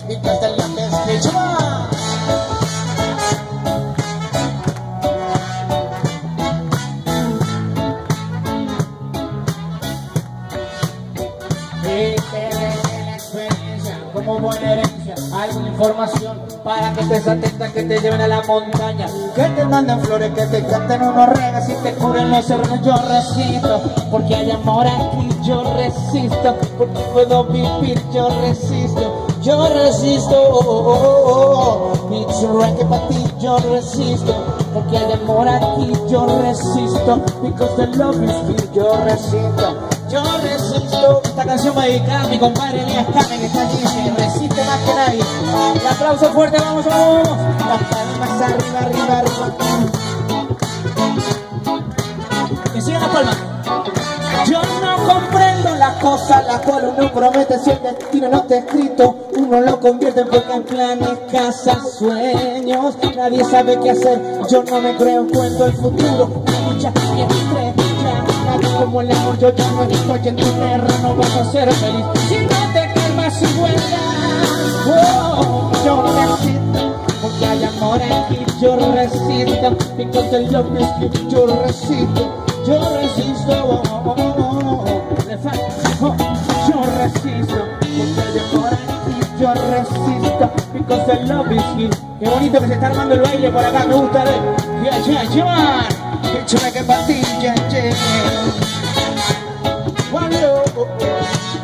because the love is here. Come on. Como buena herencia, alguna información para que estés atenta, que te lleven a la montaña, que te manden flores, que te canten unos regas y te curen los sermones. Yo resisto, porque hay amor aquí. Yo resisto, porque puedo vivir. Yo resisto, yo resisto. It's right que para ti. Yo resisto, porque hay amor aquí. Yo resisto, because the love is here. Yo resisto. Yo resisto. Esta canción va dedicada a mi compadre Elías Carmen, que está allí, que resiste más que nadie. Un aplauso fuerte, vamos, vamos. Las palmas arriba, arriba, arriba. Que sigan las palmas. Yo no comprendo las cosas las cuales uno promete, si el destino no está escrito, uno lo convierte porque en planes, casas, sueños, nadie sabe qué hacer. Yo no me creo en cuento el futuro, muchas estrellas. Nadie como el amor, yo ya no estoy en tu terreno, vas a ser feliz si no te calmas y vuelas. Oh, yo resisto, porque hay amor aquí. Yo resisto, because the love is here. Yo resisto, yo resisto. Yo resisto, porque hay amor aquí. Yo resisto, because the love is here. Qué bonito que se está armando el baile por acá, me gusta ver. Yeah. Échame que para ti, yeah. One love.